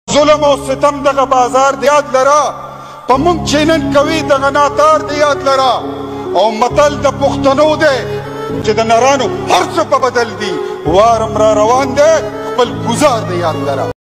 ظلم او ستم دغه بازار دی یاد لرا په مونږ چې نن کوي دغه ناتار دی یاد لرا او متل د پښتنو دی چې د نرانو هر څه په بدل دي وارم را روان دی خپل ګزار دی یاد لرا